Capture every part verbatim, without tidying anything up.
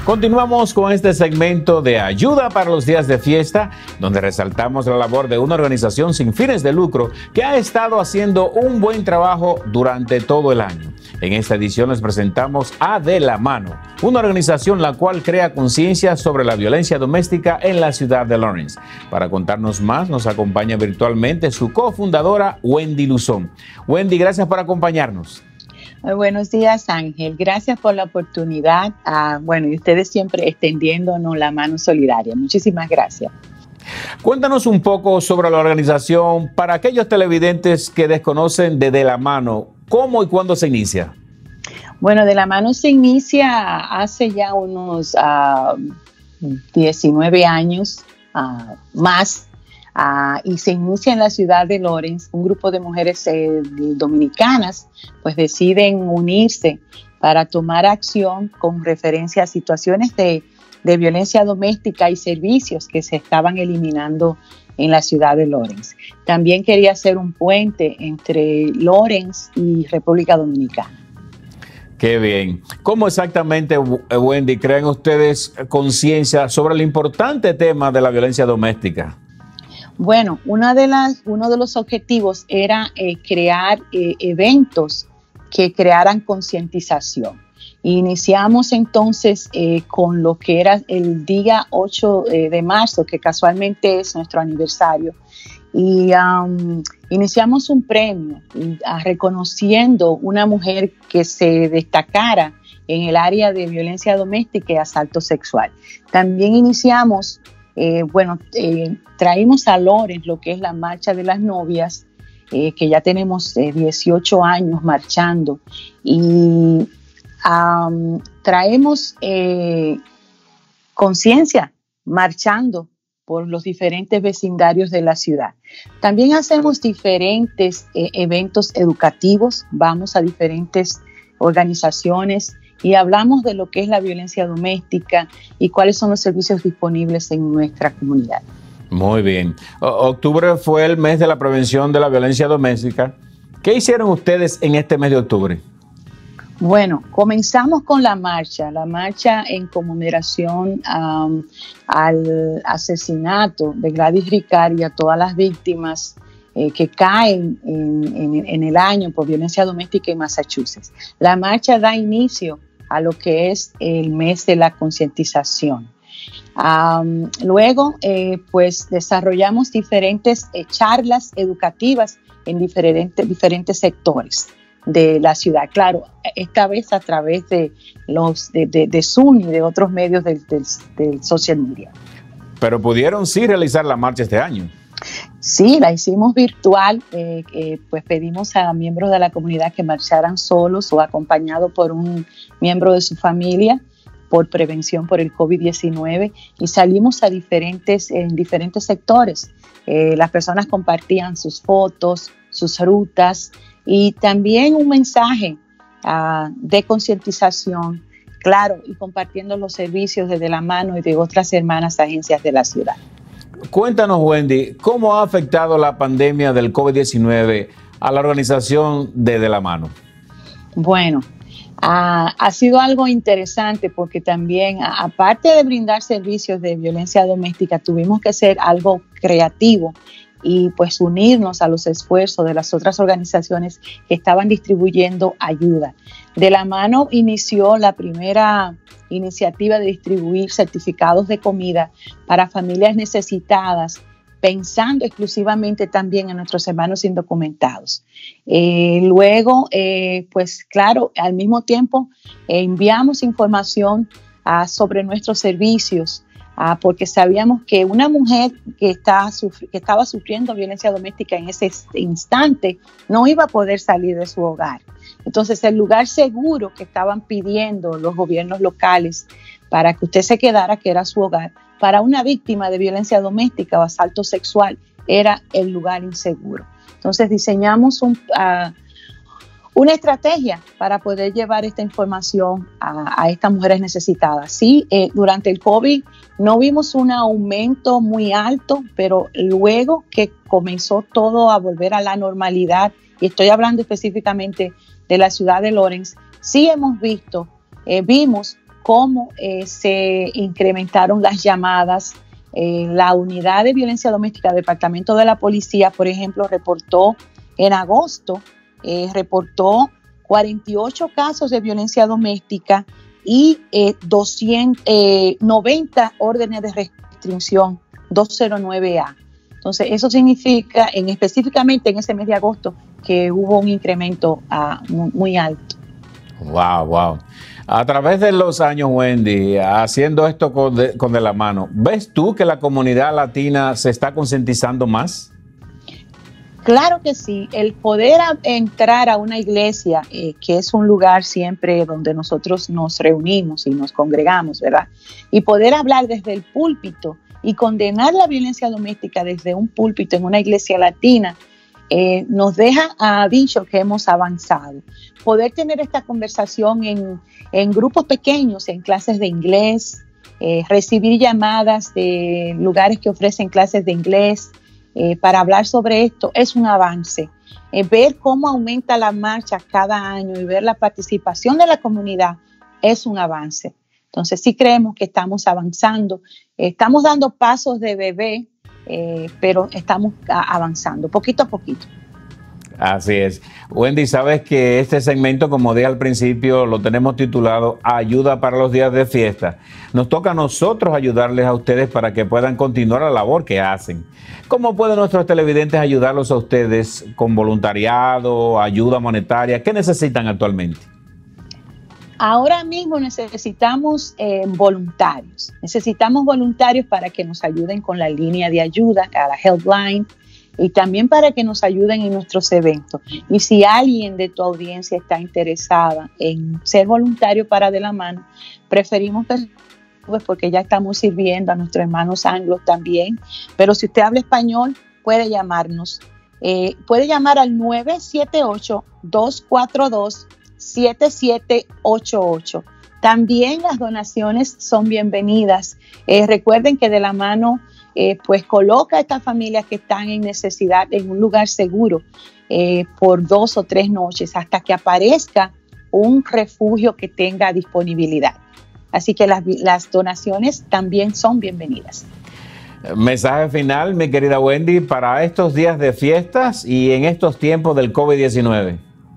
Continuamos con este segmento de ayuda para los días de fiesta, donde resaltamos la labor de una organización sin fines de lucro que ha estado haciendo un buen trabajo durante todo el año. En esta edición les presentamos a De la Mano, una organización la cual crea conciencia sobre la violencia doméstica en la ciudad de Lawrence. Para contarnos más, nos acompaña virtualmente su cofundadora, Wendy Luzón. Wendy, gracias por acompañarnos. Muy buenos días, Ángel. Gracias por la oportunidad. Ah, bueno, y ustedes siempre extendiéndonos la mano solidaria. Muchísimas gracias. Cuéntanos un poco sobre la organización para aquellos televidentes que desconocen de De la Mano. ¿Cómo y cuándo se inicia? Bueno, De la Mano se inicia hace ya unos uh, diecinueve años uh, más. Uh, y se inicia en la ciudad de Lawrence. Un grupo de mujeres eh, dominicanas pues deciden unirse para tomar acción con referencia a situaciones de, de violencia doméstica y servicios que se estaban eliminando en la ciudad de Lawrence. También quería hacer un puente entre Lawrence y República Dominicana. Qué bien. ¿Cómo exactamente, Wendy, crean ustedes conciencia sobre el importante tema de la violencia doméstica? Bueno, una de las, uno de los objetivos era eh, crear eh, eventos que crearan concientización. Iniciamos entonces eh, con lo que era el día ocho de marzo, que casualmente es nuestro aniversario, y um, iniciamos un premio uh, reconociendo una mujer que se destacara en el área de violencia doméstica y asalto sexual. También iniciamos Eh, bueno, eh, traímos a Lawrence lo que es la Marcha de las Novias, eh, que ya tenemos eh, dieciocho años marchando, y um, traemos eh, conciencia marchando por los diferentes vecindarios de la ciudad. También hacemos diferentes eh, eventos educativos, vamos a diferentes organizaciones y hablamos de lo que es la violencia doméstica y cuáles son los servicios disponibles en nuestra comunidad. Muy bien. O- octubre fue el mes de la prevención de la violencia doméstica. ¿Qué hicieron ustedes en este mes de octubre? Bueno, comenzamos con la marcha, la marcha en conmemoración um, al asesinato de Gladys Ricard y a todas las víctimas Eh, que caen en, en, en el año por violencia doméstica en Massachusetts. La marcha da inicio a lo que es el mes de la concientización. Um, luego, eh, pues desarrollamos diferentes eh, charlas educativas en diferentes, diferentes sectores de la ciudad. Claro, esta vez a través de, los, de, de, de Zoom y de otros medios del, del, del social media. Pero pudieron sí realizar la marcha este año. Sí, la hicimos virtual, eh, eh, pues pedimos a miembros de la comunidad que marcharan solos o acompañados por un miembro de su familia por prevención por el COVID diecinueve y salimos a diferentes, en diferentes sectores. Eh, las personas compartían sus fotos, sus rutas y también un mensaje uh, de concientización, claro, y compartiendo los servicios de De la Mano y de otras hermanas agencias de la ciudad. Cuéntanos, Wendy, ¿cómo ha afectado la pandemia del COVID diecinueve a la organización de De la Mano? Bueno, uh, ha sido algo interesante porque también, a, aparte de brindar servicios de violencia doméstica, tuvimos que hacer algo creativo y pues unirnos a los esfuerzos de las otras organizaciones que estaban distribuyendo ayuda. De la Mano inició la primera iniciativa de distribuir certificados de comida para familias necesitadas, pensando exclusivamente también en nuestros hermanos indocumentados. Eh, luego, eh, pues claro, al mismo tiempo eh, enviamos información uh, sobre nuestros servicios, uh, porque sabíamos que una mujer que, está sufri- que estaba sufriendo violencia doméstica en ese instante no iba a poder salir de su hogar. Entonces, el lugar seguro que estaban pidiendo los gobiernos locales para que usted se quedara, que era su hogar, para una víctima de violencia doméstica o asalto sexual, era el lugar inseguro. Entonces, diseñamos un, uh, una estrategia para poder llevar esta información a, a estas mujeres necesitadas. Sí, eh, durante el COVID no vimos un aumento muy alto, pero luego que comenzó todo a volver a la normalidad, y estoy hablando específicamente de la ciudad de Lawrence, sí hemos visto, eh, vimos cómo eh, se incrementaron las llamadas. Eh, la unidad de violencia doméstica del Departamento de la Policía, por ejemplo, reportó en agosto, eh, reportó cuarenta y ocho casos de violencia doméstica y eh, doscientos noventa órdenes de restricción doscientos nueve A. Entonces, eso significa, en, específicamente en ese mes de agosto, que hubo un incremento uh, muy, muy alto. Wow, wow. A través de los años, Wendy, haciendo esto con de, con de la mano, ¿ves tú que la comunidad latina se está concientizando más? Claro que sí. El poder a, entrar a una iglesia, eh, que es un lugar siempre donde nosotros nos reunimos y nos congregamos, ¿verdad? Y poder hablar desde el púlpito y condenar la violencia doméstica desde un púlpito en una iglesia latina, eh, nos deja a dicho que hemos avanzado. Poder tener esta conversación en, en grupos pequeños, en clases de inglés, eh, recibir llamadas de lugares que ofrecen clases de inglés, Eh, para hablar sobre esto, es un avance. Eh, ver cómo aumenta la marcha cada año y ver la participación de la comunidad es un avance. Entonces sí creemos que estamos avanzando, eh, estamos dando pasos de bebé, eh, pero estamos a- avanzando poquito a poquito. Así es. Wendy, sabes que este segmento, como dije al principio, lo tenemos titulado Ayuda para los días de fiesta. Nos toca a nosotros ayudarles a ustedes para que puedan continuar la labor que hacen. ¿Cómo pueden nuestros televidentes ayudarlos a ustedes con voluntariado, ayuda monetaria? ¿Qué necesitan actualmente? Ahora mismo necesitamos eh, voluntarios. Necesitamos voluntarios para que nos ayuden con la línea de ayuda, a la helpline, y también para que nos ayuden en nuestros eventos. Y si alguien de tu audiencia está interesada en ser voluntario para De la Mano, preferimos pues porque ya estamos sirviendo a nuestros hermanos anglos también. Pero si usted habla español, puede llamarnos. Eh, puede llamar al nueve siete ocho, dos cuatro dos, siete siete ocho ocho. También las donaciones son bienvenidas. Eh, recuerden que De la Mano eh, pues coloca a estas familias que están en necesidad en un lugar seguro eh, por dos o tres noches hasta que aparezca un refugio que tenga disponibilidad. Así que las, las donaciones también son bienvenidas. Mensaje final, mi querida Wendy, para estos días de fiestas y en estos tiempos del COVID diecinueve.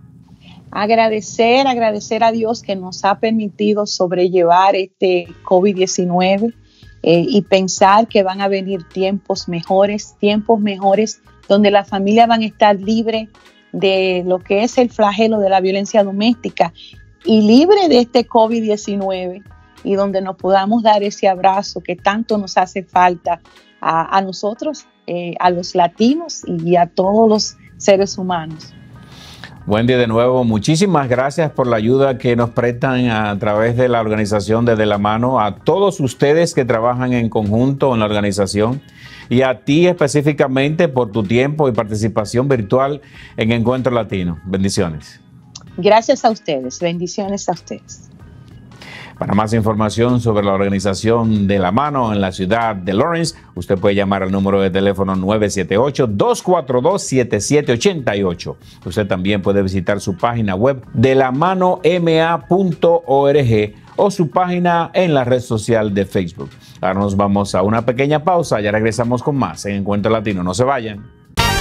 Agradecer, agradecer a Dios que nos ha permitido sobrellevar este COVID diecinueve eh, y pensar que van a venir tiempos mejores, tiempos mejores donde las familias van a estar libres de lo que es el flagelo de la violencia doméstica y libre de este COVID diecinueve, y donde nos podamos dar ese abrazo que tanto nos hace falta a, a nosotros, eh, a los latinos y a todos los seres humanos. Wendy, de nuevo, muchísimas gracias por la ayuda que nos prestan a través de la organización de De la Mano, a todos ustedes que trabajan en conjunto en la organización y a ti específicamente por tu tiempo y participación virtual en Encuentro Latino. Bendiciones. Gracias a ustedes, bendiciones a ustedes. Para más información sobre la organización De la Mano en la ciudad de Lawrence, usted puede llamar al número de teléfono nueve siete ocho, dos cuatro dos, siete siete ocho ocho. Usted también puede visitar su página web de la mano m a punto org o su página en la red social de Facebook. Ahora nos vamos a una pequeña pausa, ya regresamos con más en Encuentro Latino. No se vayan.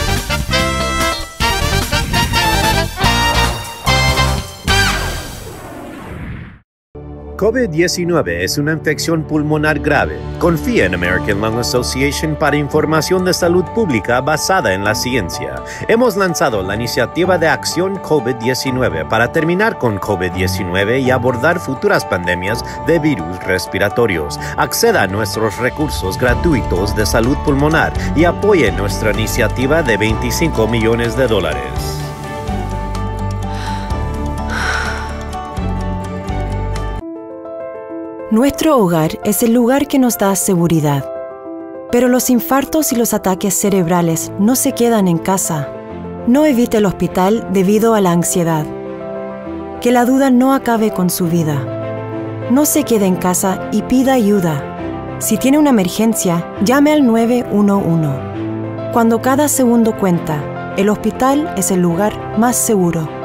COVID diecinueve es una infección pulmonar grave. Confía en American Lung Association para información de salud pública basada en la ciencia. Hemos lanzado la iniciativa de acción COVID diecinueve para terminar con COVID diecinueve y abordar futuras pandemias de virus respiratorios. Acceda a nuestros recursos gratuitos de salud pulmonar y apoye nuestra iniciativa de veinticinco millones de dólares. Nuestro hogar es el lugar que nos da seguridad. Pero los infartos y los ataques cerebrales no se quedan en casa. No evite el hospital debido a la ansiedad. Que la duda no acabe con su vida. No se quede en casa y pida ayuda. Si tiene una emergencia, llame al nueve uno uno. Cuando cada segundo cuenta, el hospital es el lugar más seguro.